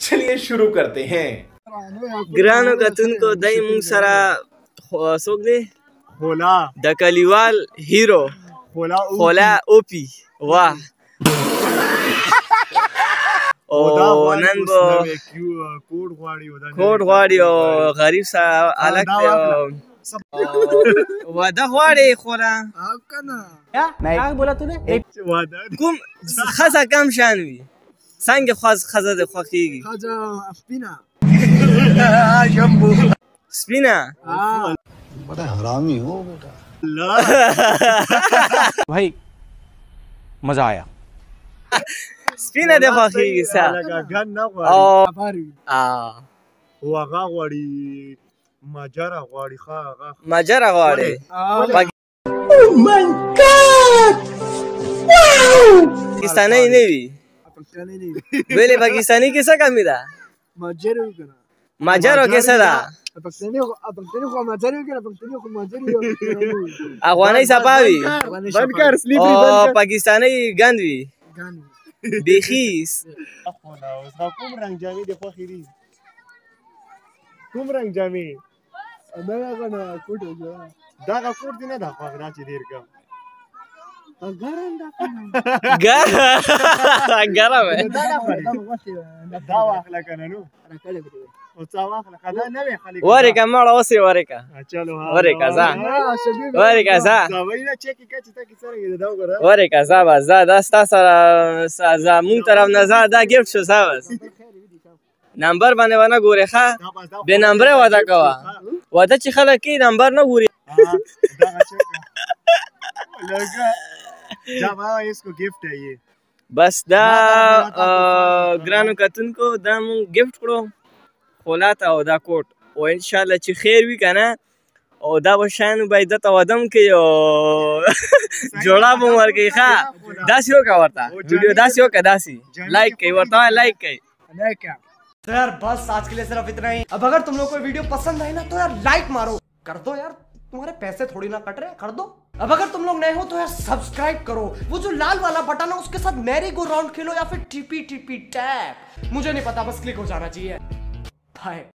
चलिए शुरू करते हैं। ګرانو کتونکو دای مونږ سره څوک دی خولا د کلیوال هیرو خولا اوپی واه او نن به کوډ غواړي او غریب سره الګ واده غواړي خولا کوم خزه کم شان وي څنګه خزه د خوښیږي سپینا बड़ा हरामी हो बेटा भाई मजा आया سپینا د خوښیږي سا او هغه غواړي ماجرا غواړي هغه ماجرا غواړي پاکستانی نه وي ویلې پاکستانی کې څه کمی ده ماجرو کې څه ده افغاني صفاوي او پاکستانی ګند وي بیخیس کوم رنگ جامې د خوښې دي کوم رنگ جامې دغه کوټ دی نه د خوښ دا چې ډېر کم ګرم دا واخله که نه نو ورکه مړه اوسې ورکه ورکه ځه ورکه ځه ورکه ځه بس ځه دا ستا سره زمونږ طرف نه ځه دا ګفټ شو ځه بس نمبر باندې ونه ګورې ښه بې نمبره واده کوه واده چې خلک کوي نمبر نه ګوري بس دا ګرانو کتونکو دا مونږ ګفټ کړو خولا ته او دا کوټ او انشاءالله چې خیر وي که نه او دا به شیانو به ده ته واده هم کوي او جوړه به هم ورکوي ښه داسې وکړه ورته ویډیو داسې وکړه داسې لایک کوي ورته وایه لایک کوي तो यार बस आज के लिए सिर्फ इतना ही। अब अगर तुम लोग को वीडियो पसंद आए ना तो यार लाइक मारो, कर दो यार, तुम्हारे पैसे थोड़ी ना कट रहे, कर दो। अब अगर तुम लोग नए हो तो यार सब्सक्राइब करो, वो जो लाल वाला बटन है उसके साथ मैरी गो राउंड खेलो या फिर टीपी टीपी टैप, मुझे नहीं पता, बस क्लिक हो जाना चाहिए। बाय।